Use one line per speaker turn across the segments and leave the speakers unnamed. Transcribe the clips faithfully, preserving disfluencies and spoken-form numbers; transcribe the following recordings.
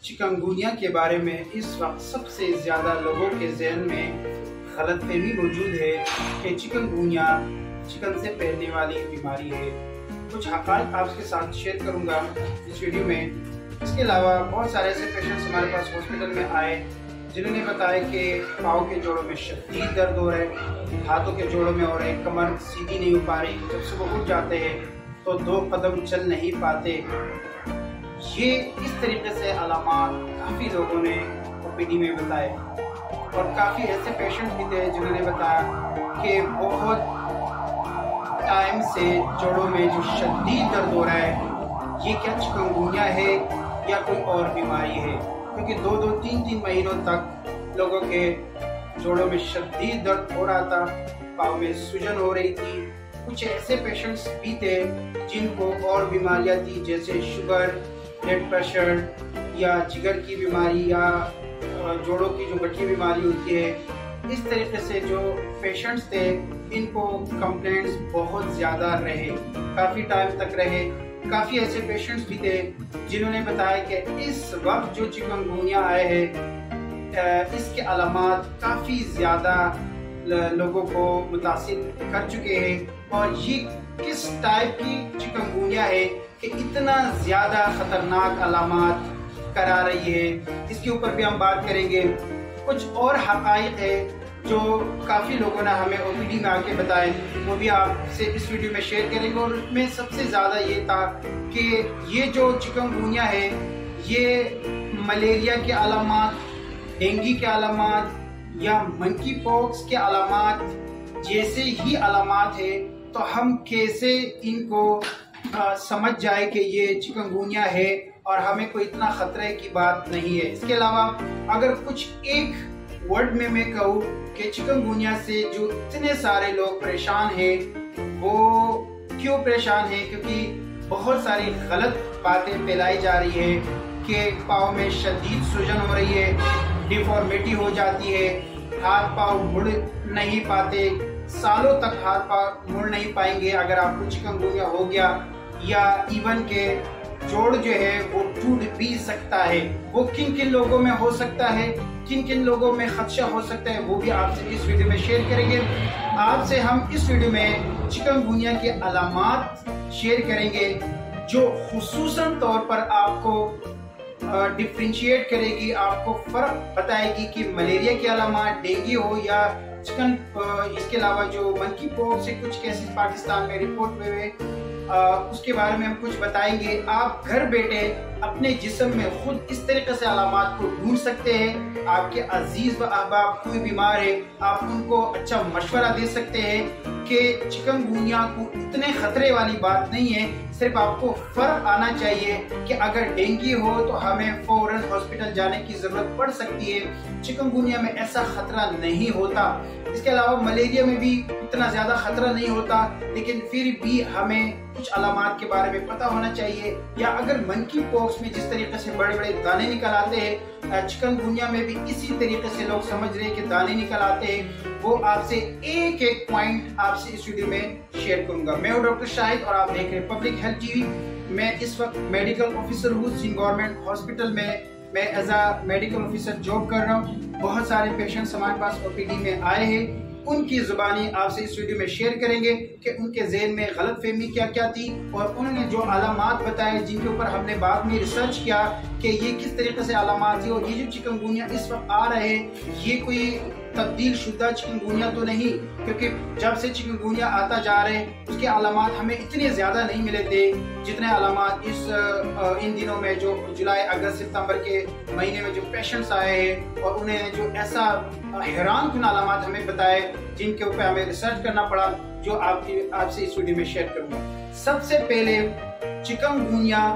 Chikungunya के बारे में इस वक्त सबसे ज़्यादा लोगों के जहन में गलतफहमी मौजूद है कि चिकनगुनिया चिकन से फैलने वाली बीमारी है। कुछ हक़ाइक़ आपके साथ शेयर करूंगा इस वीडियो में। इसके अलावा बहुत सारे ऐसे पेशेंट्स हमारे पास हॉस्पिटल में आए जिन्होंने बताया कि पाँव के जोड़ों में शदीद दर्द हो रहा है, हाथों के जोड़ों में हो रहे, कमर सीधी नहीं हो पा रही, जब सुबह उठ जाते हैं तो दो कदम चल नहीं पाते। ये इस तरीके से अलामात काफ़ी लोगों ने ओपीडी में बताए और काफ़ी ऐसे पेशेंट भी थे जिन्होंने बताया कि बहुत टाइम से जोड़ों में जो शदीद दर्द हो रहा है, ये क्या चिकनगुनिया है या कोई और बीमारी है, क्योंकि दो दो तीन तीन महीनों तक लोगों के जोड़ों में शदीद दर्द हो रहा था, पाँव में सूजन हो रही थी। कुछ ऐसे पेशेंट्स भी थे जिनको और बीमारियां थी जैसे शुगर, ब्लड प्रेशर या जिगर की बीमारी या जोड़ों की जो गठिया बीमारी होती है। इस तरीके से जो पेशेंट्स थे इनको कंप्लेंट्स बहुत ज़्यादा रहे, काफ़ी टाइम तक रहे। काफ़ी ऐसे पेशेंट्स भी थे जिन्होंने बताया कि इस वक्त जो चिकनगुनिया आए हैं इसके अलामात काफ़ी ज़्यादा लोगों को मुतासिर कर चुके हैं और ये किस टाइप की चिकनगुनिया है कि इतना ज़्यादा ख़तरनाक अलामात करा रही है, इसके ऊपर भी हम बात करेंगे। कुछ और हक़ाइक़ है जो काफ़ी लोगों ने हमें ओपीडी में आके बताए, वो भी आपसे इस वीडियो में शेयर करेंगे। और उसमें सबसे ज़्यादा ये था कि ये जो चिकनगुनिया है ये मलेरिया के अलामात, डेंगू के अलामात या मंकी पॉक्स के अलामात जैसे ही अलामात है, तो हम कैसे इनको आ, समझ जाए कि ये चिकनगुनिया है और हमें कोई इतना खतरे की बात नहीं है। इसके अलावा अगर कुछ एक वर्ड में मैं कहूँ कि चिकनगुनिया से जो इतने सारे लोग परेशान हैं वो क्यों परेशान हैं, क्योंकि बहुत सारी गलत बातें फैलाई जा रही है कि पाँव में शदीद सूजन हो रही है, डिफॉर्मिटी हो जाती है, हाथ पाँव मुड़ नहीं पाते, सालों तक हाथ पाँव मुड़ नहीं पाएंगे अगर आपको चिकनगुनिया हो गया, या इवन के जोड़ जो है वो टूट भी सकता है। वो किन किन लोगों में हो सकता है, किन किन लोगों में खदशा हो सकता है, वो भी आपसे इस वीडियो में शेयर करेंगे। आपसे हम इस वीडियो में चिकनगुनिया के अलामात शेयर करेंगे जो खुसूसन तौर पर आपको डिफ्रेंशिएट करेगी, आपको फर्क बताएगी कि मलेरिया के अलामात, डेंगू हो या चिकन। इसके अलावा जो मंकी पॉक्स से कुछ केसेस पाकिस्तान में रिपोर्ट हुए हुए उसके बारे में हम कुछ बताएंगे। आप घर बैठे अपने जिस्म में खुद इस तरीके से अलामात को ढूंढ सकते हैं। आपके अजीज व अहबाब कोई बीमार है, आप उनको अच्छा मशवरा दे सकते हैं कि चिकनगुनिया को इतने खतरे वाली बात नहीं है, सिर्फ आपको फर्क आना चाहिए कि अगर डेंगू हो तो हमें फौरन हॉस्पिटल जाने की जरूरत पड़ सकती है, चिकनगुनिया में ऐसा खतरा नहीं होता। इसके अलावा मलेरिया में भी इतना ज्यादा खतरा नहीं होता, लेकिन फिर भी हमें कुछ अलामात के बारे में पता होना चाहिए। या अगर मंकी पॉक्स में जिस तरीके से बड़े बड़े दाने निकल आते हैं, चिकनगुनिया में भी इसी तरीके से लोग समझ रहे हैं कि दाने निकल आते हैं। वो आपसे एक एक पॉइंट आपसे इस वीडियो में शेयर करूंगा। मैं हूं डॉक्टर शाहिद और आप देख रहे हैं पब्लिक हेल्थ टीवी। मैं इस वक्त मेडिकल ऑफिसर हूँ सिंध गवर्नमेंट हॉस्पिटल में। मैं as a medical officer job कर रहा हूँ। बहुत सारे पेशेंट्स हमारे पास ओपीडी में आए हैं, उनकी जुबानी आपसे इस वीडियो में शेयर करेंगे कि उनके ज़हन में गलतफहमी क्या क्या थी और उन्होंने जो अलामात बताए जिनके ऊपर हमने बाद में रिसर्च किया कि ये किस तरीके से अलामात थी। और ये जो चिकनगुनिया इस वक्त आ रहे हैं ये कोई तब्दील शुदा चिकनगुनिया तो नहीं, क्योंकि जब से चिकनगुनिया आता जा रहे हैं उसके अलामात हमें इतने ज़्यादा नहीं मिले थे जितने अलामात इस इन दिनों में जो जुलाई अगस्त सितंबर के महीने में जो पेशेंट्स आए हैं और उन्हें जो ऐसा हैरान कुन अलामात हमें बताए जिनके ऊपर हमें रिसर्च करना पड़ा, जो आपकी आपसे इस वीडियो में शेयर करूंगा। सबसे पहले चिकनगुनिया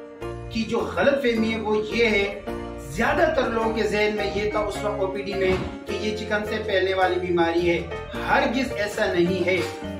की जो गलतफहमी है वो ये है, ज्यादातर लोगों के जहन में ये था उस वक्त ओपीडी में कि ये चिकन से फैलने वाली बीमारी है। हरगिज ऐसा नहीं है।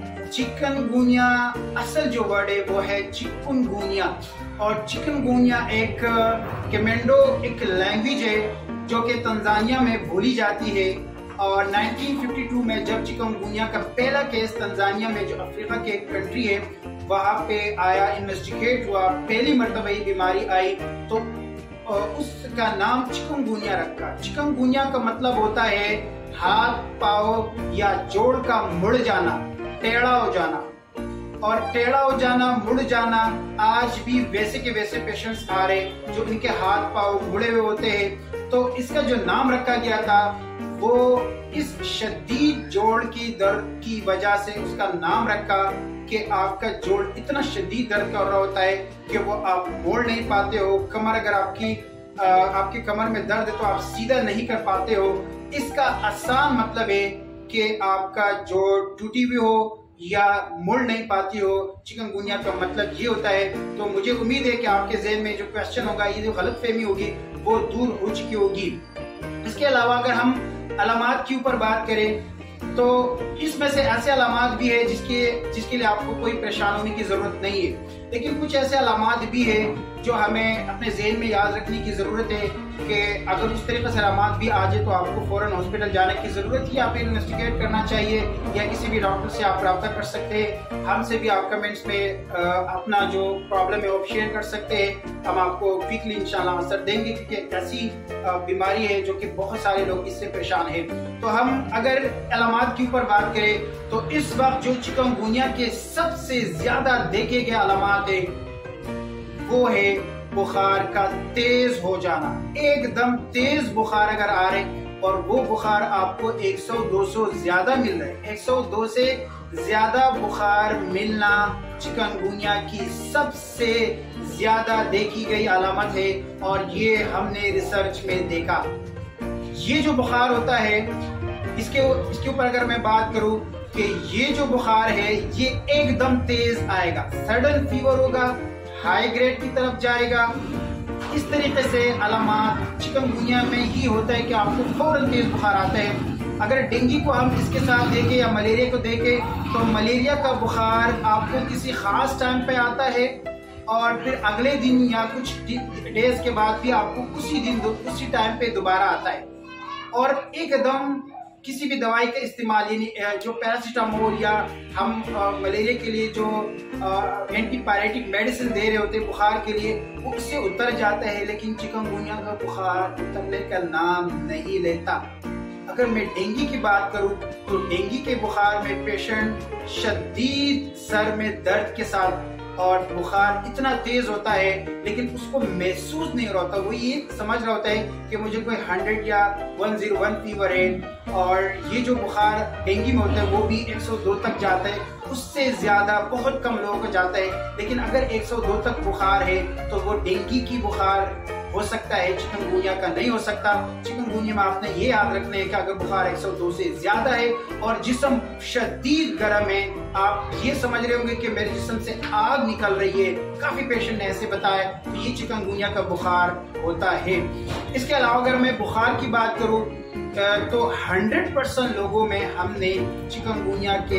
चिकनगुनिया असल जो वर्ड है वो है चिकुनगुनिया, और चिकनगुनिया एक कमेंडो एक लैंग्वेज है जो कि तंजानिया में बोली जाती है। और नाइनटीन फिफ्टी टू में जब चिकनगुनिया का पहला केस तंजानिया में जो अफ्रीका के एक कंट्री है वहां पे आया, इन्वेस्टिगेट हुआ, पहली मरतबा ये बीमारी आई तो उसका नाम चिकनगुनिया रखा। चिकनगुनिया का मतलब होता है हाथ पाँव या जोड़ का मुड़ जाना, टेढ़ा हो जाना। और टेढ़ा हो जाना, मुड़ जाना आज भी वैसे के वैसे पेशेंट्स आ रहे जो इनके हाथ पाँव मुड़े हुए होते हैं। तो इसका जो नाम रखा गया था वो इस शदीद जोड़ की दर्द की वजह से उसका नाम रखा कि आपका जोड़ इतना शदीद दर्द कर रहा होता है कि वो आप मोड़ नहीं पाते हो। कमर अगर आपकी आ, आपकी कमर में दर्द है तो आप सीधा नहीं कर पाते हो। इसका आसान मतलब है कि आपका जोड़ टूटी हुई हो या मुड़ नहीं पाती हो। चिकनगुनिया का मतलब ये होता है। तो मुझे उम्मीद है कि आपके ज़हन में जो क्वेश्चन होगा, ये जो गलतफहमी होगी वो दूर हो चुकी होगी। इसके अलावा अगर हम अलामात के ऊपर बात करें तो इसमें से ऐसे अलामात भी है जिसके जिसके लिए आपको कोई परेशान होने की जरूरत नहीं है, लेकिन कुछ ऐसे अलामात भी है जो हमें अपने ज़हन में याद रखने की जरूरत है कि अगर उस तरीके से अलामात भी आ जाए तो आपको फौरन हॉस्पिटल जाने की जरूरत है, आप इन्वेस्टिगेट करना चाहिए या किसी भी डॉक्टर से आप रब्ता कर सकते हैं। हमसे भी आप कमेंट्स में आ, अपना जो प्रॉब्लम है वो शेयर कर सकते हैं। हम आपको क्विकली इंशाल्लाह आंसर देंगे क्योंकि एक ऐसी बीमारी है जो कि बहुत सारे लोग इससे परेशान है। तो हम अगर अलामात के ऊपर बात करें तो इस वक्त जो चिकनगुनिया के सबसे ज्यादा देखे गए अलामात है वो है बुखार का तेज हो जाना। एकदम तेज बुखार अगर आ रहे और वो बुखार आपको एक सौ दो सौ ज्यादा मिल रहा है, एक सौ दो से ज्यादा बुखार मिलना चिकनगुनिया की सबसे ज्यादा देखी गई अलामत है। और ये हमने रिसर्च में देखा। ये जो बुखार होता है इसके इसके ऊपर अगर मैं बात करूं कि ये जो बुखार है ये एकदम तेज आएगा, सडन फीवर होगा, हाई ग्रेड की तरफ जाएगा। इस तरीके से अलामात चिकनगुनिया में ही होता है कि आपको फौरन तेज बुखार आता है। अगर डेंगू को हम इसके साथ देखें या मलेरिया को देखें तो मलेरिया का बुखार आपको किसी खास टाइम पे आता है और फिर अगले दिन या कुछ डेज के बाद भी आपको उसी दिन उसी टाइम पे दोबारा आता है। और एकदम किसी भी दवाई का इस्तेमाल यानी जो पैरासीटामोल या हम आ, मलेरिया के लिए जो एंटीपायरेटिक मेडिसिन दे रहे होते हैं बुखार के लिए वो उससे उतर जाता है, लेकिन चिकनगुनिया का बुखार उतरने का नाम नहीं लेता। अगर मैं डेंगू की बात करूं तो डेंगू के बुखार में पेशेंट शदीद सर में दर्द के साथ और बुखार इतना तेज होता है लेकिन उसको महसूस नहीं होता। वो ये समझ रहा होता है कि मुझे कोई हंड्रेड या वन ज़ीरो वन फीवर है। और ये जो बुखार डेंगू में होता है वो भी एक सौ दो तक जाता है, उससे ज्यादा बहुत कम लोगों को जाता है। लेकिन अगर एक सौ दो तक बुखार है तो वो डेंगू की बुखार हो सकता है, चिकनगुनिया का नहीं हो सकता। चिकनगुनिया में आपने ये याद रखना है कि अगर बुखार एक सौ दो से ज्यादा है और जिस्म शदीद गर्म है, आप ये समझ रहे होंगे कि मेरे जिस्म से आग निकल रही है, काफी पेशेंट ने ऐसे बताया, तो ये चिकनगुनिया का बुखार होता है। इसके अलावा अगर मैं बुखार की बात करूं तो हंड्रेड परसेंट लोगों में हमने चिकनगुनिया के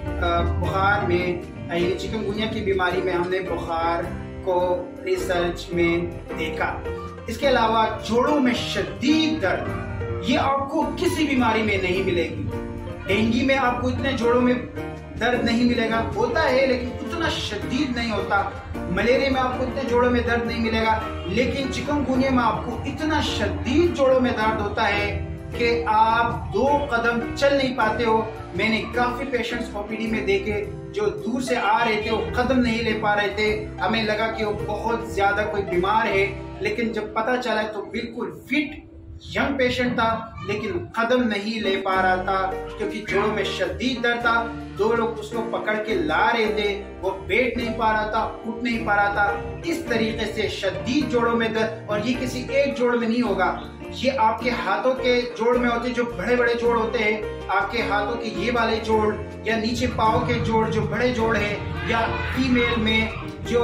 बुखार में चिकनगुनिया की बीमारी में हमने बुखार को रिसर्च में देखा। इसके अलावा जोड़ों में शदीद दर्द, ये आपको किसी बीमारी में नहीं मिलेगी। डेंगू में आपको इतने जोड़ों में दर्द नहीं मिलेगा, होता है लेकिन उतना शदीद नहीं होता। मलेरिया में आपको इतने जोड़ों में दर्द नहीं मिलेगा, लेकिन चिकनगुनिया में आपको इतना शदीद जोड़ों में दर्द होता है कि आप दो कदम चल नहीं पाते हो। मैंने काफी पेशेंट्स ओपीडी में देखे जो दूर से आ रहे थे, वो कदम नहीं ले पा रहे थे। हमें लगा कि वो बहुत ज्यादा कोई बीमार है, लेकिन जब पता चला तो बिल्कुल फिट यंग पेशेंट था, लेकिन कदम नहीं ले पा रहा था क्योंकि जोड़ों में शदीद दर्द था। दो लोग उसको पकड़ के ला रहे थे, वो बैठ नहीं पा रहा था, उठ नहीं पा रहा था। इस तरीके से शदीद जोड़ों में दर्द, और ये किसी एक जोड़ में नहीं होगा, ये आपके हाथों के जोड़ में होते हैं, जो बड़े बड़े जोड़ होते हैं। आपके हाथों के ये वाले जोड़ या नीचे पाँव के जोड़ जो बड़े जोड़ है, या फीमेल में जो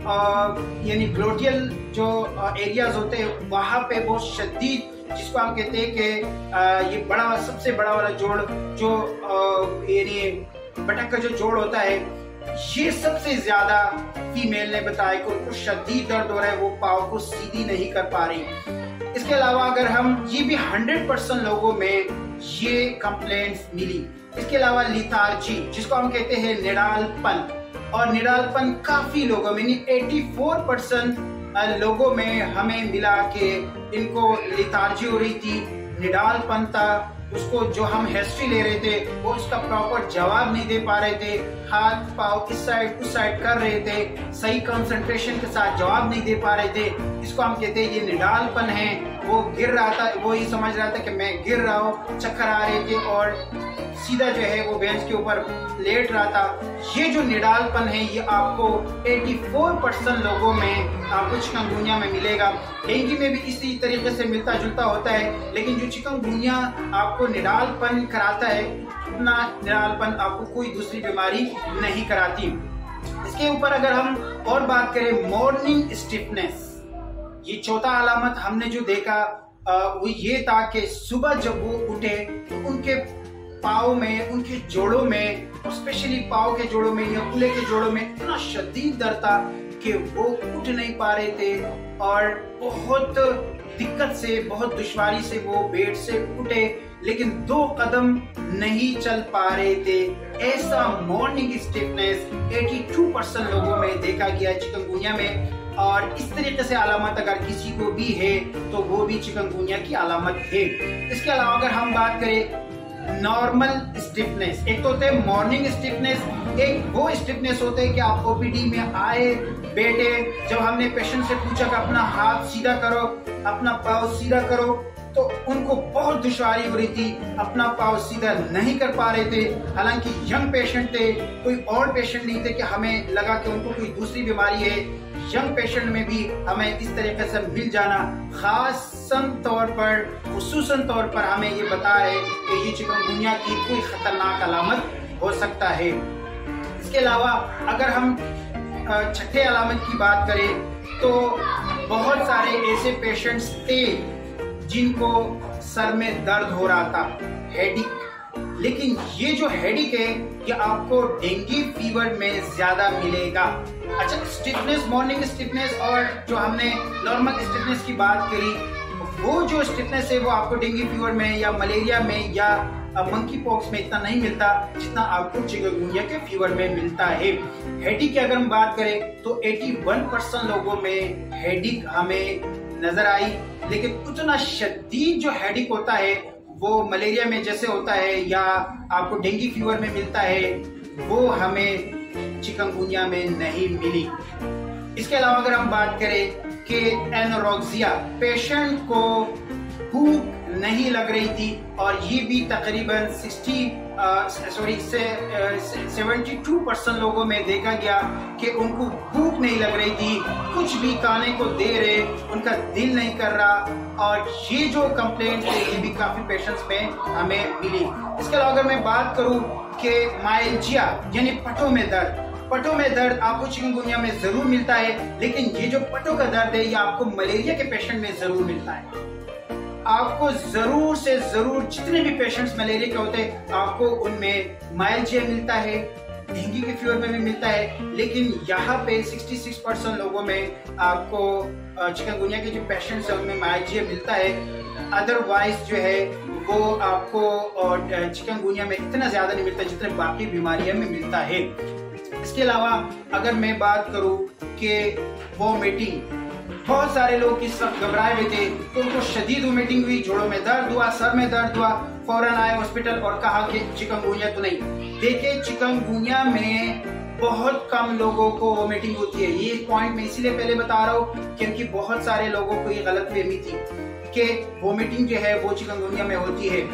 यानी ग्लोटियल जो एरियाज होते हैं वहां पे बहुत शदीद, जिसको हम कहते हैं कि ये बड़ा सबसे बड़ा वाला जोड़ जो यानी बटक का जो जोड़ होता है, ये सबसे ज्यादा फीमेल ने बताया कि उनको शदीद दर्द हो रहा है, वो पाँव को सीधी नहीं कर पा रही। इसके अलावा अगर हम ये भी हंड्रेड परसेंट लोगों में ये कंप्लेंट्स मिली। इसके अलावा लिथार्जी, जिसको हम कहते हैं निडालपन, और निडालपन काफी लोगों में यानी चौरासी परसेंट लोगों में हमें मिला कि इनको लिथार्जी हो रही थी, निडालपन था, उसको जो हम हिस्ट्री ले रहे थे वो उसका प्रॉपर जवाब नहीं दे पा रहे थे, हाथ पाँव इस साइड उस साइड कर रहे थे, सही कंसंट्रेशन के साथ जवाब नहीं दे पा रहे थे। इसको हम कहते हैं ये निडालपन है। वो गिर रहा था, वो ये समझ रहा था कि मैं गिर रहा हूँ, चक्कर आ रहे थे और सीधा जो है वो बेंच के ऊपर लेट रहा था। ये जो निडालपन है ये आपको चौरासी परसेंट लोगों में आपको चिकनगुनिया में मिलेगा। डेंगू में भी इसी तरीके से मिलता जुलता होता है, लेकिन जो चिकनगुनिया आपको निडालपन कराता है उतना निडालपन आपको कोई दूसरी बीमारी नहीं कराती। इसके ऊपर अगर हम और बात करें, मॉर्निंग स्टिफनेस, ये चौथा अलामत हमने जो देखा वो ये था कि सुबह जब वो उठे तो उनके पाँव में, उनके जोड़ों में, स्पेशली पाँव के जोड़ों में या कूल्हे के जोड़ों में इतना शदीद दर्द था कि वो उठ नहीं पा रहे थे और बहुत दिक्कत से, बहुत दुश्वारी से वो बेड से उठे, लेकिन दो कदम नहीं चल पा रहे थे। ऐसा मॉर्निंग स्टिफनेस बयासी परसेंट लोगों में देखा गया है चिकनगुनिया में। और इस तरीके से अलामत अगर किसी को भी है तो वो भी चिकनगुनिया की अलामत है। इसके अलावा अगर हम बात करें नॉर्मल स्टिफनेस, एक तो होते हैं मॉर्निंग स्टिफनेस, एक वो स्टिफनेस होते है कि आप ओपीडी में आए, बैठे, जब हमने पेशेंट से पूछा कि अपना हाथ सीधा करो, अपना पाँव सीधा करो, तो उनको बहुत दुश्वारी हो रही थी, अपना पाँव सीधा नहीं कर पा रहे थे। हालांकि यंग पेशेंट थे, कोई और पेशेंट नहीं थे कि हमें लगा कि उनको कोई दूसरी बीमारी है। यंग पेशेंट में भी हमें इस तरीके से मिल जाना खासन तौर पर, खुसूसन तौर पर हमें ये बता है कि ये चिकनगुनिया की कोई खतरनाक अलामत हो सकता है। इसके अलावा अगर हम छठे अलामत की बात करें तो बहुत सारे ऐसे पेशेंट्स थे जिनको सर में दर्द हो रहा था, हेडिक, लेकिन ये जो हेडिक है ये आपको डेंगू फीवर में ज्यादा मिलेगा। अच्छा, स्टिफनेस, मॉर्निंग स्टिफनेस और जो हमने नॉर्मल स्टिफनेस की बात करी, वो जो स्टिफनेस है वो आपको डेंगू फीवर में या मलेरिया में या मंकी पॉक्स में इतना नहीं मिलता जितना आपको चिकनगुनिया के फीवर में मिलता है। हेडिक की अगर हम बात करें तो इक्यासी परसेंट लोगों में हेडिक हमें नजर आई, लेकिन उतना शदीद जो हेडिक होता है वो मलेरिया में जैसे होता है या आपको डेंगू फीवर में मिलता है, वो हमें चिकनगुनिया में नहीं मिली। इसके अलावा अगर हम बात करें कि एनोरेक्सिया, पेशेंट को भूख नहीं लग रही थी और ये भी तकरीबन साठ सॉरी से बहत्तर परसेंट लोगों में देखा गया कि उनको भूख नहीं लग रही थी, कुछ भी खाने को दे रहे उनका दिल नहीं कर रहा। और ये जो कंप्लेंट है ये भी काफी पेशेंट्स में हमें मिली। इसके अलावा अगर मैं बात करूं कि माइल्जिया यानी पटों में दर्द, पटों में दर्द आपको चिकनगुनिया में जरूर मिलता है, लेकिन ये जो पटों का दर्द है ये आपको मलेरिया के पेशेंट में जरूर मिलता है। आपको जरूर से जरूर जितने भी पेशेंट्स मलेरिया के होते हैं आपको उनमें माइल्जिया मिलता है, डेंगू के फीवर में भी मिलता है, लेकिन यहाँ पे छियासठ परसेंट लोगों में आपको चिकनगुनिया के जो पेशेंट्स हैं उनमें माइल्जिया मिलता है। अदरवाइज जो है वो आपको चिकनगुनिया में इतना ज्यादा नहीं मिलता जितने बाकी बीमारियों में मिलता है। इसके अलावा अगर मैं बात करूं कि वोमिटिंग, बहुत सारे लोग इस वक्त घबराए हुए थे तो उनको शदीद वोमिटिंग हुई, जोड़ों में दर्द हुआ, सर में दर्द हुआ, फौरन आए हॉस्पिटल और कहा कि चिकनगुनिया तो नहीं। देखिए, चिकनगुनिया में बहुत कम लोगों को वोमिटिंग होती है। ये पॉइंट मैं इसीलिए पहले बता रहा हूँ क्योंकि बहुत सारे लोगों को ये गलतफहमी थी कि वोमिटिंग जो है वो चिकनगुनिया में होती है।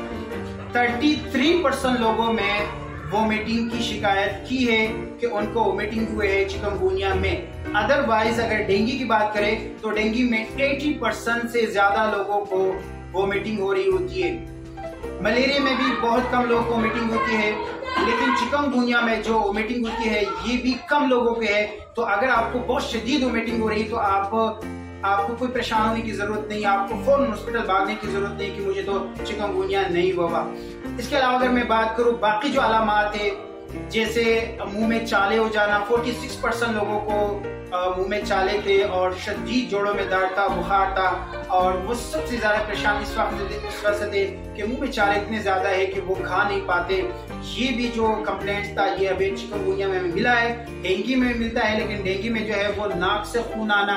तैंतीस परसेंट लोगों में वोमिटिंग की शिकायत की है कि उनको वोमिटिंग हुए है चिकनगुनिया में। अदरवाइज अगर डेंगू की बात करें तो डेंगू में अस्सी परसेंट से ज्यादा लोगों को वोमिटिंग हो रही होती है। मलेरिया में भी बहुत कम लोगों को वोमिटिंग होती है, लेकिन चिकनगुनिया में जो वोमिटिंग होती है ये भी कम लोगों पे है। तो अगर आपको बहुत शदीद वोमिटिंग हो रही है तो आप आपको कोई परेशान होने की जरूरत नहीं है, आपको फौरन हॉस्पिटल भागने की जरूरत नहीं कि मुझे तो चिकनगुनिया नहीं हुआ। इसके अलावा अगर मैं बात करूं बाकी जो अलामात है जैसे मुंह में चाले हो जाना, छियालीस परसेंट लोगों को मुंह में चाले थे और शदीद जोड़ों में दर्द था, बुखार था और वो सबसे ज्यादा परेशान इस वक्त इस वजह से थे कि मुंह में चाले इतने ज्यादा है कि वो खा नहीं पाते। ये भी जो कंप्लेंट्स था ये अभी चिकनगुनिया में मिला है। डेंगू में मिलता है, लेकिन डेंगू में जो है वो नाक से खून आना,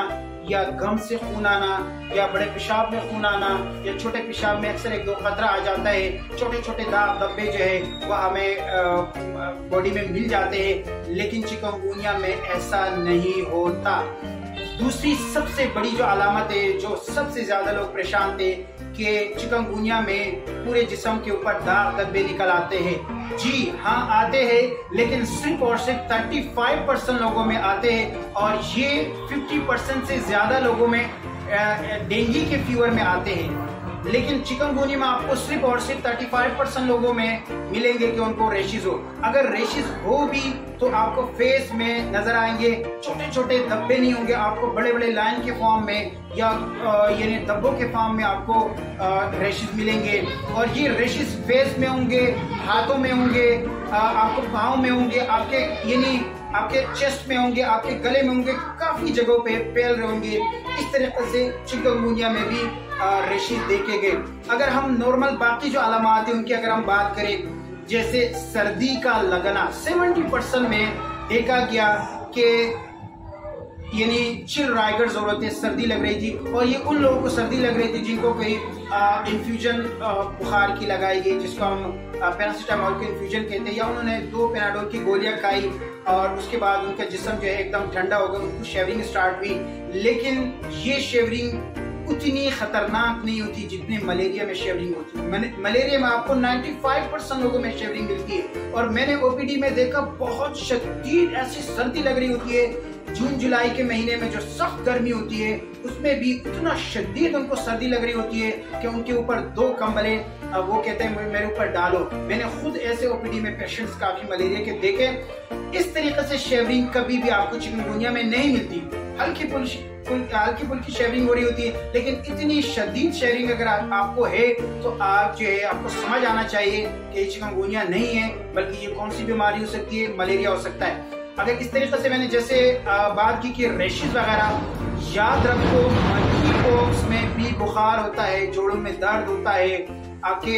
या गम से खून आना या बड़े पेशाब में खून आना या छोटे पेशाब में अक्सर एक दो खतरा आ जाता है, छोटे छोटे दाग धब्बे जो है वह हमें बॉडी में मिल जाते हैं, लेकिन चिकनगुनिया में ऐसा नहीं होता। दूसरी सबसे बड़ी जो अलामत है, जो सबसे ज्यादा लोग परेशान थे कि चिकनगुनिया में पूरे जिस्म के ऊपर दाग धब्बे निकल आते हैं। जी हाँ, आते हैं, लेकिन सिर्फ और सिर्फ पैंतीस परसेंट लोगों में आते हैं और ये पचास परसेंट से ज्यादा लोगों में डेंगू के फीवर में आते हैं। लेकिन चिकनगुनिया में आपको सिर्फ और सिर्फ पैंतीस परसेंट लोगों में मिलेंगे कि उनको रेशिस हो। अगर रेशिस हो भी तो आपको फेस में नजर आएंगे, छोटे छोटे धब्बे नहीं होंगे, आपको बड़े बड़े लाइन के फॉर्म में या यानी धब्बों के फॉर्म में आपको रेशिस मिलेंगे। और ये रेशिस फेस में होंगे, हाथों में होंगे, आपको पाँव में होंगे, आपके यानी आपके चेस्ट में होंगे, आपके गले में होंगे, काफी जगहों पे फैल रहे होंगे। इस तरीके से चिकनगुनिया में भी रेशिस देखे गए। अगर हम नॉर्मल बाकी जो अलामात है उनकी अगर हम बात करें, जैसे सर्दी का लगना सत्तर परसेंट में देखा गया कि यानी चिल राइगर जरूरत है, सर्दी लग रही थी, और ये उन लोगों को सर्दी लग रही थी जिनको कोई इन्फ्यूजन बुखार की लगाई गई, जिसको हम पैरासीटामोल के इन्फ्यूजन कहते हैं, या उन्होंने दो पेनाडोल की गोलियां खाई और उसके बाद उनका जिस्म जो है एकदम ठंडा हो गया, उनको शेवरिंग स्टार्ट हुई। लेकिन ये शेवरिंग उतनी खतरनाक नहीं होती जितने मलेरिया में शेवरिंग होती है। मलेरिया में आपको पचानवे परसेंट लोगों में शेवरिंग मिलती है, और मैंने ओपीडी में देखा बहुत शदीद ऐसी सर्दी लग रही होती है। जून जुलाई के महीने में जो सख्त गर्मी होती है उसमें भी इतना शदीद उनको सर्दी लग रही होती है कि उनके ऊपर दो कंबले वो कहते हैं मेरे ऊपर डालो। मैंने खुद ऐसे ओपीडी में पेशेंट्स काफी मलेरिया के देखे। इस तरीके से शेवरिंग कभी भी आपको चिकनगुनिया में नहीं मिलती। हल्की फुल्की हल्की फुल्की शेवरिंग हो रही होती है, लेकिन इतनी शदीद शेवरिंग अगर आ, आपको है तो आप जो है आपको समझ आना चाहिए कि ये चिकनगुनिया नहीं है, बल्कि ये कौन सी बीमारी हो सकती है, मलेरिया हो सकता है। अगर इस तरीके से मैंने जैसे बात की कि रेशिस वगैरह, याद रखो मंकी पॉक्स में भी बुखार होता है, जोड़ों में दर्द होता है, आपके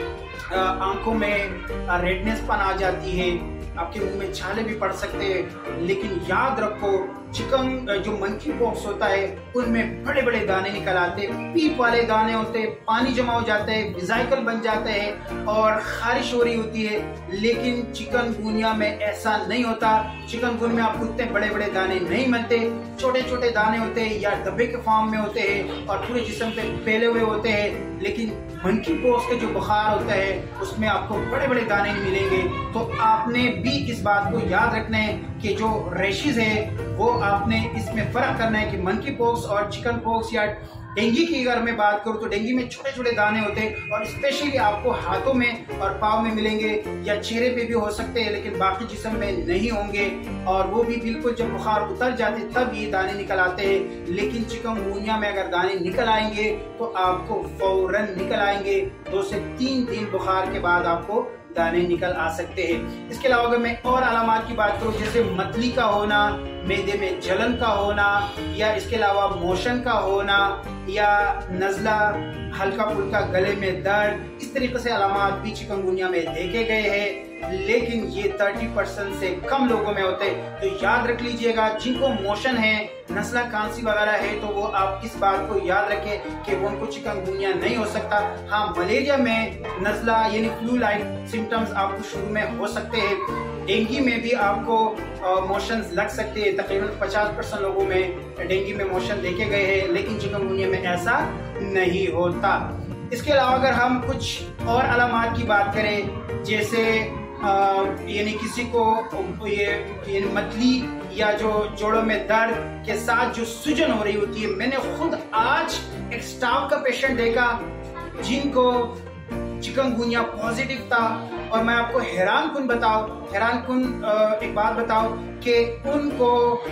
आंखों में रेडनेस पन आ जाती है, आपके मुंह में छाले भी पड़ सकते हैं। लेकिन याद रखो चिकन जो मंकी पॉक्स होता है उनमें बड़े बड़े दाने निकल आते हैं, पीप वाले दाने होते हैं, पानी जमा हो जाता है, विजाइकल बन जाते हैं और खारिश हो रही होती है। लेकिन चिकनगुनिया में ऐसा नहीं होता। चिकनगुनिया में आपको इतने बड़े बड़े दाने नहीं मिलते, छोटे छोटे दाने होते हैं या डब्बे के फॉर्म में होते हैं और पूरे जिस्म पे फैले हुए होते हैं। लेकिन मंकी पॉक्स के जो बुखार होता है उसमें आपको बड़े बड़े दाने नहीं मिलेंगे। तो आपने भी इस बात को याद रखना है कि जो रेशिस है वो आपने इसमें फर्क करना है कि मंकी पॉक्स और चिकन पॉक्स या डेंगू की अगर मैं बात करूं तो डेंगू में छोटे छोटे दाने होते हैं और स्पेशली आपको हाथों में और पाँव में मिलेंगे या चेहरे पे भी हो सकते हैं, लेकिन बाकी जिस्म में नहीं होंगे। और वो भी बिल्कुल जब बुखार उतर जाते तब ये दाने निकल आते हैं। लेकिन चिकनगुनिया में अगर दाने निकल आएंगे तो आपको फौरन निकल आएंगे, दो से तीन दिन बुखार के बाद आपको दाने निकल आ सकते हैं। इसके अलावा अगर मैं और अलामात की बात करूं, जैसे मतली का होना, मैदे में जलन का होना, या इसके अलावा मोशन का होना, या नज़ला, हल्का फुल्का गले में दर्द, इस तरीके से अलामात भी चिकनगुनिया में देखे गए हैं। लेकिन ये तीस परसेंट से कम लोगों में होते हैं। तो याद रख लीजिएगा, जिनको मोशन है, नज़ला, खांसी वगैरह है, तो वो आप इस बात को याद रखें कि वो उनको चिकनगुनिया नहीं हो सकता। हाँ, मलेरिया में नज़ला यानी फ्लू लाइक सिम्टम्स आपको शुरू में हो सकते हैं। डेंगू में भी आपको मोशंस लग सकते हैं। तकरीबन पचास परसेंट लोगों में डेंगू में मोशन देखे गए हैं, लेकिन चिकनगुनिया में ऐसा नहीं होता। इसके अलावा अगर हम कुछ और अलामात की बात करें, जैसे यानी किसी को ये, ये मतली या जो जोड़ों में दर्द के साथ जो सूजन हो रही होती है। मैंने खुद आज एक स्टाफ का पेशेंट देखा जिनको चिकनगुनिया पॉजिटिव था, और मैं आपको हैरान कुन बताओ हैरान कुन एक बात बताओ कि उनको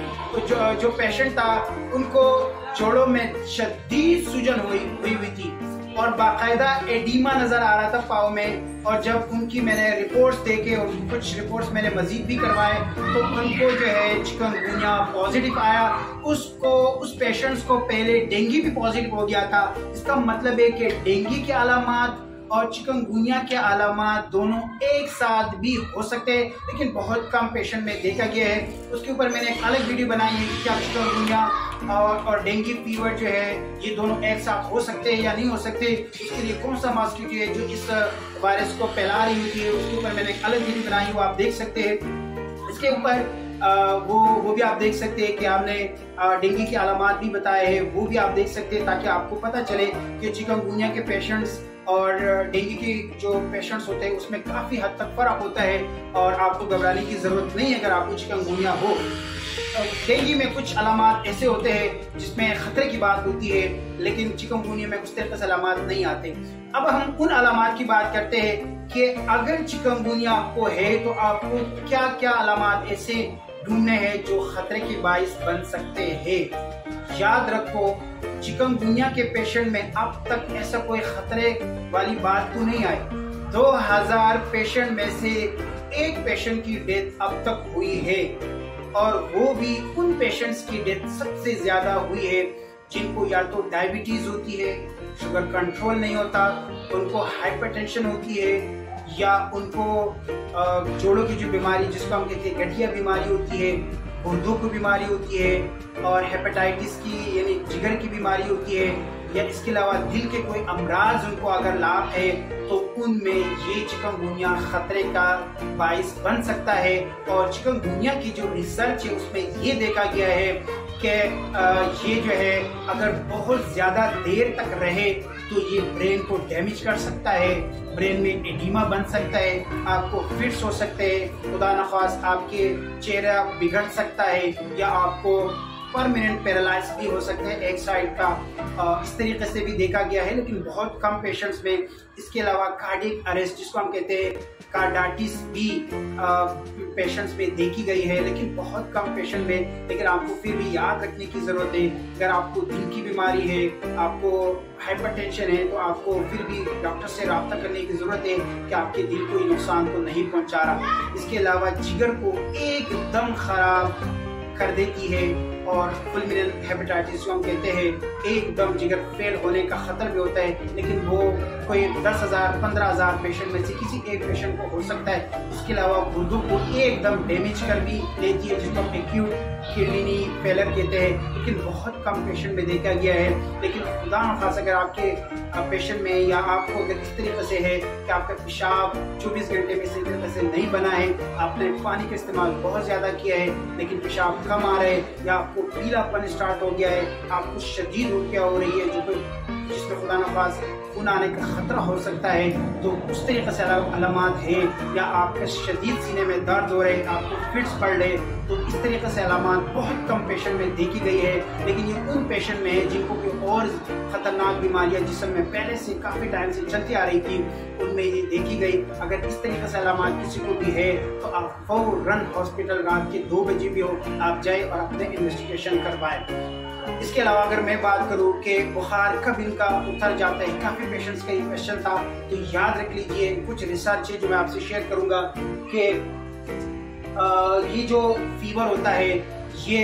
जो जो पेशेंट था उनको जोड़ों में शदीद सूजन हुई हुई हुई थी और बाकायदा एडीमा नजर आ रहा था पाँव में। और जब उनकी मैंने रिपोर्ट्स देखे और कुछ रिपोर्ट्स मैंने मजीद भी करवाए तो उनको जो है चिकनगुनिया पॉजिटिव आया। उसको उस पेशेंट्स को पहले डेंगू भी पॉजिटिव हो गया था। इसका मतलब है कि डेंगू के अलामात और चिकनगुनिया के अलामात दोनों एक साथ भी हो सकते हैं, लेकिन बहुत कम पेशेंट में देखा गया है। उसके ऊपर मैंने एक अलग वीडियो बनाई है कि क्या चिकनगुनिया और, और डेंगू फीवर जो है ये दोनों एक साथ हो सकते हैं या नहीं हो सकते, उसके लिए कौन सा मॉस्किटो है जो इस वायरस को फैला रही होती है, उसके ऊपर मैंने एक अलग वीडियो बनाई, वो आप देख सकते हैं। इसके ऊपर आ, वो वो भी आप देख सकते हैं कि आपने डेंगू की अलामात भी बताए हैं, वो भी आप देख सकते हैं, ताकि आपको पता चले कि चिकनगुनिया के पेशेंट्स और डेंगू के जो पेशेंट्स होते हैं उसमें काफ़ी हद तक फ़र्क होता है और आपको घबराने की ज़रूरत नहीं है अगर आपको चिकनगुनिया हो। डेंगू में कुछ अलामात ऐसे होते हैं जिसमें खतरे की बात होती है, लेकिन चिकनगुनिया में उस तरह के अलामात नहीं आते। अब हम उन अलामात की बात करते हैं कि अगर चिकनगुनिया आपको है तो आपको क्या क्या अलामात ऐसे ढूंढने हैं जो खतरे की बाइस बन सकते हैं। याद रखो, चिकनगुनिया के पेशेंट में अब तक ऐसा कोई खतरे वाली बात तो नहीं आई। दो हज़ार पेशेंट में से एक पेशेंट की डेथ अब तक हुई है, और वो भी उन पेशेंट्स की डेथ सबसे ज्यादा हुई है जिनको या तो डायबिटीज होती है, शुगर कंट्रोल नहीं होता, उनको हाइपरटेंशन होती है, या उनको जोड़ों की जो बीमारी जिसको हम कहते हैं गठिया बीमारी होती है, गुर्दों की बीमारी होती है, और हेपेटाइटिस की यानी जिगर की बीमारी होती है, या इसके अलावा दिल के कोई अमराज उनको अगर लाभ है तो उनमें ये चिकनगुनिया खतरे का बाइस बन सकता है। और चिकनगुनिया की जो रिसर्च है उसमें ये देखा गया है कि ये जो है अगर बहुत ज्यादा देर तक रहे तो ये ब्रेन को डैमेज कर सकता है, ब्रेन में एडिमा बन सकता है, आपको फिट्स हो सकते हैं, खुदा न खास आपके चेहरा बिगड़ सकता है, या आपको परमानेंट पैरालाइज भी हो सकते हैं एक साइड का। इस तरीके से भी देखा गया है, लेकिन बहुत कम पेशेंट्स में। इसके अलावा कार्डियक अरेस्ट जिसको हम कहते हैं कार्डाइटिस भी पेशेंट्स में देखी गई है, लेकिन बहुत कम पेशेंट में। लेकिन आपको फिर भी याद रखने की जरूरत है, अगर आपको दिल की बीमारी है, आपको हाइपरटेंशन है, तो आपको फिर भी डॉक्टर से रब्ता करने की जरूरत है कि आपके दिल को नुकसान तो नहीं पहुंचा रहा। इसके अलावा जिगर को एकदम खराब कर देती है, और फुलमिनल हेपेटाइटिस जो हम कहते हैं एकदम जिगर फेल होने का खतरा भी होता है, लेकिन वो कोई दस हजार पंद्रह हजार पेशेंट में से किसी एक पेशेंट को हो सकता है। इसके अलावा गुर्दों को एकदम डैमेज कर भी लेती है, जिसको हम एक्यूट किडनी फेलर कहते हैं, लेकिन बहुत कम पेशेंट में देखा गया है। लेकिन खुदा न खास अगर आपके पेशेंट में या आपको अगर इस तरीके से है कि आपका पेशाब चौबीस घंटे में इसी तरीके से नहीं बना है, आपने पानी का इस्तेमाल बहुत ज्यादा किया है लेकिन पेशाब कम आ रहा है, या आपको पीलापन स्टार्ट हो गया है, आपको शदीद उल्टियाँ हो रही है जो जिसमें खुदा न खास खून आने का खतरा हो सकता है, तो उस तरीके से अलामात है, या आपके शदीद सीने में दर्द हो रहे, आपको फिट्स पड़ रहे, तो इस तरीके से अलामात बहुत कम पेशेंट में देखी गई है। लेकिन ये उन पेशेंट में है जिनको कोई और खतरनाक बीमारियां जिसम में पहले से काफी टाइम से चलती आ रही थी, उनमें ये देखी गई। अगर इस तरीके से अलामात किसी को भी है तो आप फौरन हॉस्पिटल रात के दो बजे भी हो आप जाए और अपने इन्वेस्टिगेशन करवाएं। इसके अलावा अगर मैं बात करूं कि बुखार कब इनका उतर जाता है, काफी पेशेंट्स का ये क्वेश्चन था, तो याद रख लीजिए कुछ रिसर्च है जो मैं आपसे शेयर करूंगा कि ये जो फीवर होता है ये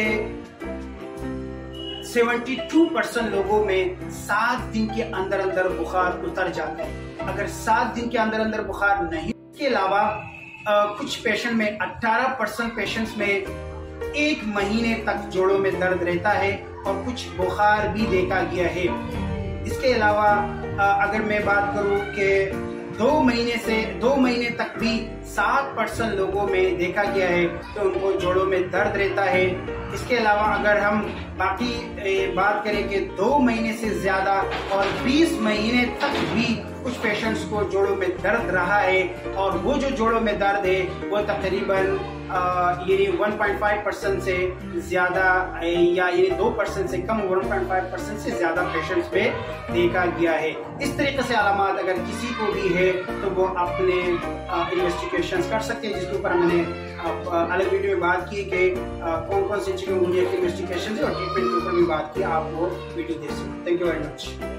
बहत्तर परसेंट लोगों में सात दिन के अंदर अंदर बुखार उतर जाता है। अगर सात दिन के अंदर अंदर बुखार नहीं, इसके अलावा कुछ पेशेंट में अठारह परसेंट पेशेंट्स में एक महीने तक जोड़ों में दर्द रहता है, और कुछ बुखार भी देखा गया है। इसके अलावा अगर मैं बात करूं कि दो महीने से दो महीने तक भी सात परसेंट लोगों में देखा गया है तो उनको जोड़ों में दर्द रहता है। इसके अलावा अगर हम बाकी बात करें कि दो महीने से ज्यादा और बीस महीने तक भी कुछ पेशेंट्स को जोड़ों में दर्द रहा है, और वो जो जोड़ों में दर्द है वो तकरीबन ये एक पॉइंट पाँच परसेंट से ज्यादा या ये दो परसेंट से कम एक पॉइंट पाँच परसेंट से ज्यादा पेशेंट्स पे देखा गया है। इस तरीके से अलामात अगर किसी को भी है तो वो अपने इन्वेस्टिगेशन कर सकते हैं, जिसके ऊपर मैंने अलग वीडियो में बात की कि कौन कौन से चिकनगुनिया के इन्वेस्टिगेशन और ट्रीटमेंट के ऊपर भी बात की, आप वो वीडियो देख सकते हैं। Thank you very much.